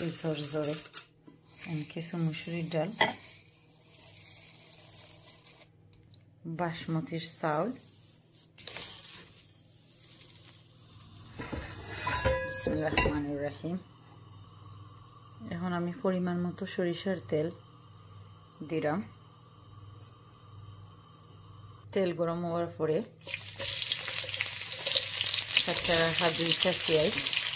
ঝরঝরে কিছু মুসুরির ডাল, বাসমতির চাউল, বিসমিল্লাহির রহমানির রহিম। এখন আমি পরিমাণ মতো সরিষার তেল দিলাম। তেল গরম হওয়ার পরে একটা রাখা 2টা পেঁয়াজ,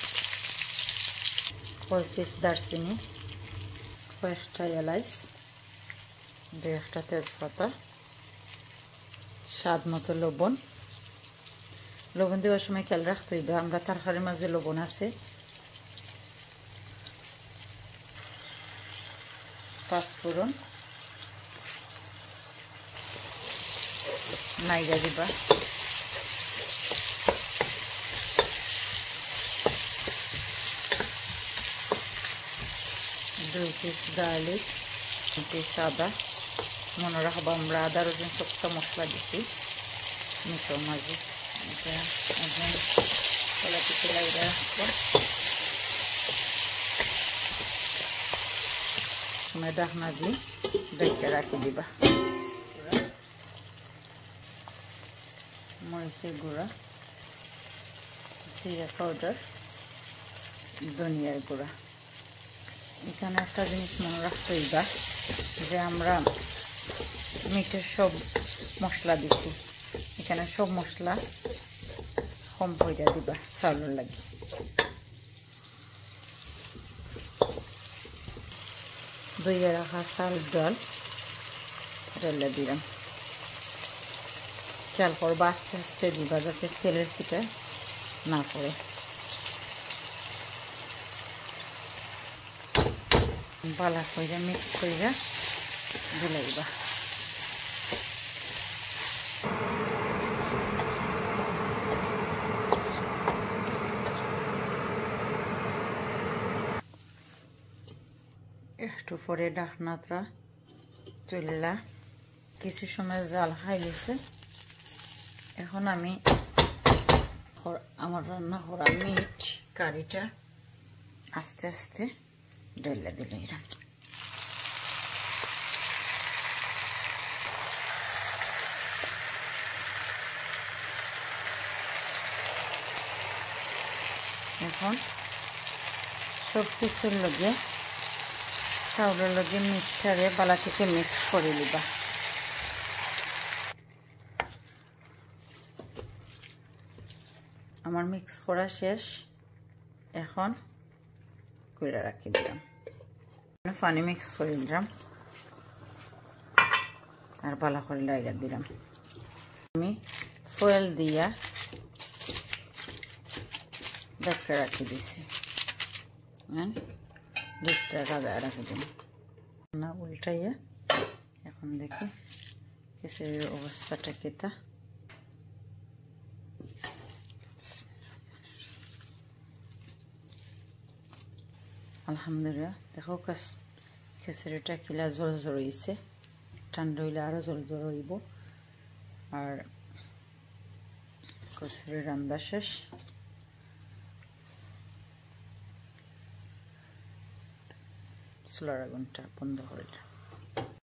কয়েক পিস দারচিনি, কয়েকটা এলাচ, 2-1টা তেজপাতা, স্বাদ মতো লবণ। লবণ দেওয়ার সময় খেয়াল রাখতে হইবে আমরা তরকারির মাঝে লবণ আছে। 5 ফোড়ন নাইগা দিবা, 2 পিস গার্লিক, 2 পিস আদা। মনে রাখবো আমরা আদা রসুন সবটা মশলা দিচ্ছি মিশো মাঝে। কলাপিতে লাগিয়ে রাখবো, সময় ঢাকনা দিয়ে ঢেকে রাখি দিবা। মরিচের গুঁড়া, জিরা পাউডার, ধনিয়ার গুঁড়া। এখানে একটা জিনিস মনে রাখতে হইবা যে আমরা মিটের সব মশলা দিছি, এখানে সব মশলা কম পয়সা দিবা চাউলের লাগে। ধুইয়া রাখা চাল ডাল ঢেলে দিলাম। চাল করবা আস্তে আস্তে দিবা যাতে তেলের ছিটা না পড়ে। বালা কইরা মিক্স কইরা দিলাইবা। একটু পরে ঢাকনাটা চুললা কিছু সময় জাল খাই গেছে। এখন আমি আমার রান্না করা মিট কারিটা আস্তে আস্তে ঢেলে দিলাম। এখন সব কিছুর লগে চাউলের লগে মিটটারে বালা থেকে মিক্স করে দিবা। আমার মিক্স করা শেষ, এখন করে রাখি দিলাম। পানি মিক্স করে দিলাম আর বালা করে লাগিয়ে দিলাম। আমি ফয়েল দিয়া ঢেকে রাখি দিছি, লিপটা লাগায় রাখি দিলাম না উল্টাইয়া। এখন দেখি খিচুড়ির অবস্থাটা কেতা। আলহামদুলিল্লাহ দেখো খিচুড়িটা কিলা জল জল হয়েছে, ঠান্ডা হইলে আরো জল জল হইব। আর খিচুড়ির রান্না শেষ। চুলার আগুনটা বন্ধ করে